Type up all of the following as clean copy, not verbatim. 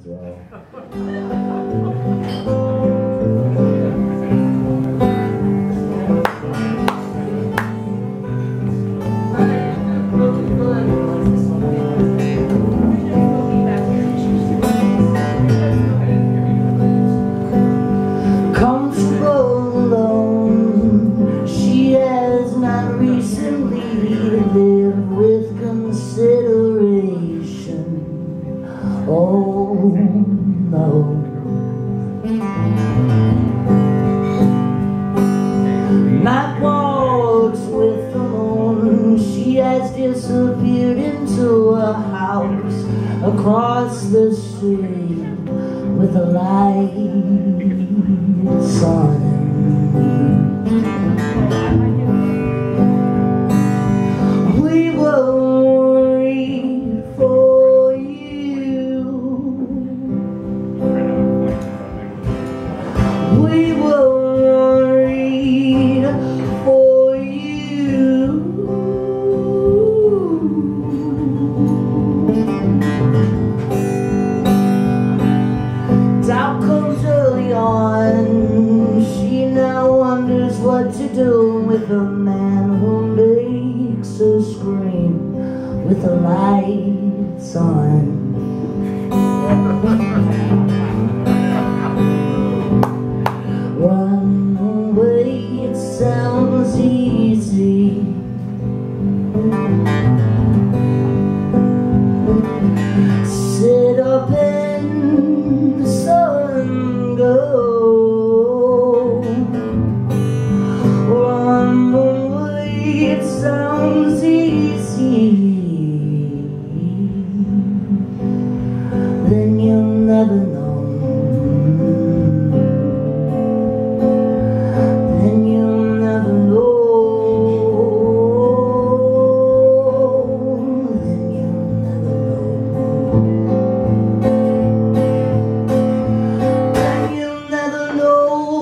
as well. With consideration, oh no. Night walks with the moon. She has disappeared into a house across the street with a light on. She now wonders what to do with a man who makes her scream with the lights on. Run away, it sounds easy. Sit up in the sun, go. Run away, it sounds easy. Then you'll never know. Then you'll never know. Then you'll never know. Then you'll never know.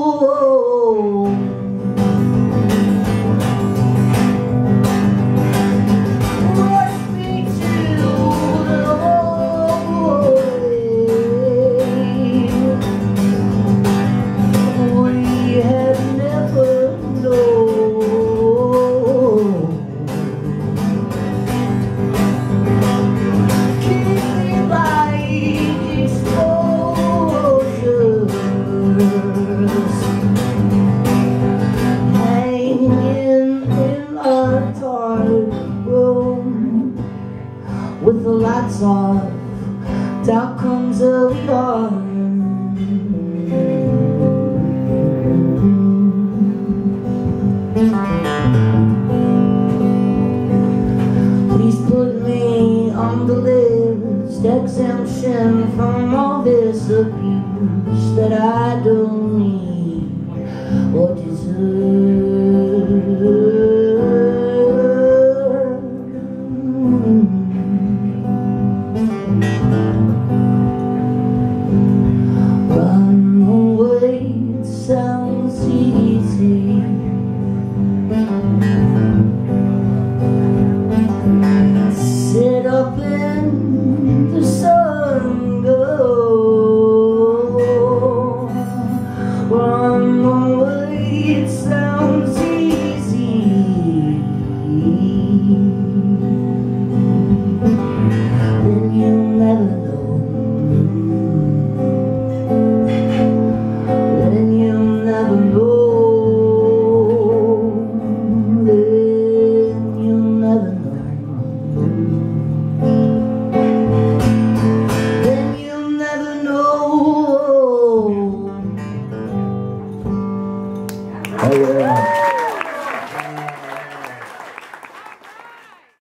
With the lights off, down comes early dawn. Please put me on the list, exemption from all this abuse that I don't need or deserve. Sounds easy. Sit up in the sun, go. Run away, it sounds easy. Then you'll never know. Thank you very much.